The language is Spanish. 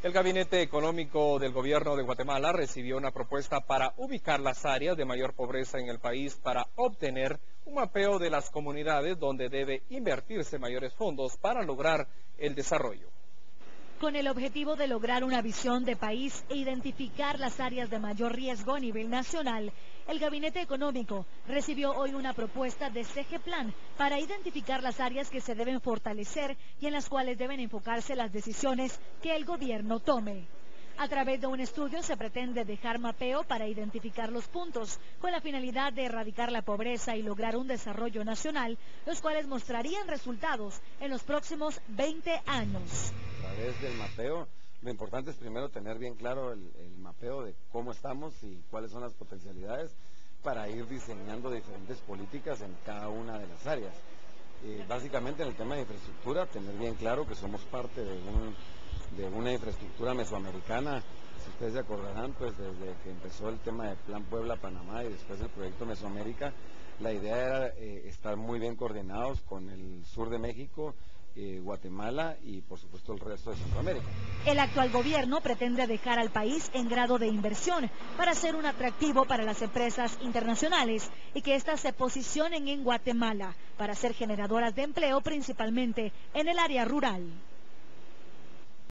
El Gabinete Económico del Gobierno de Guatemala recibió una propuesta para ubicar las áreas de mayor pobreza en el país para obtener un mapeo de las comunidades donde debe invertirse mayores fondos para lograr el desarrollo. Con el objetivo de lograr una visión de país e identificar las áreas de mayor riesgo a nivel nacional, el Gabinete Económico recibió hoy una propuesta de CEGEPLAN para identificar las áreas que se deben fortalecer y en las cuales deben enfocarse las decisiones que el gobierno tome. A través de un estudio se pretende dejar mapeo para identificar los puntos con la finalidad de erradicar la pobreza y lograr un desarrollo nacional, los cuales mostrarían resultados en los próximos 20 años. A través del mapeo, lo importante es primero tener bien claro el mapeo de cómo estamos y cuáles son las potencialidades para ir diseñando diferentes políticas en cada una de las áreas. Básicamente en el tema de infraestructura, tener bien claro que somos parte de una infraestructura mesoamericana. Si ustedes se acordarán, pues desde que empezó el tema de Plan Puebla-Panamá y después el proyecto Mesoamérica, la idea era estar muy bien coordinados con el sur de México, Guatemala y por supuesto el resto de Centroamérica. El actual gobierno pretende dejar al país en grado de inversión para ser un atractivo para las empresas internacionales y que éstas se posicionen en Guatemala para ser generadoras de empleo principalmente en el área rural.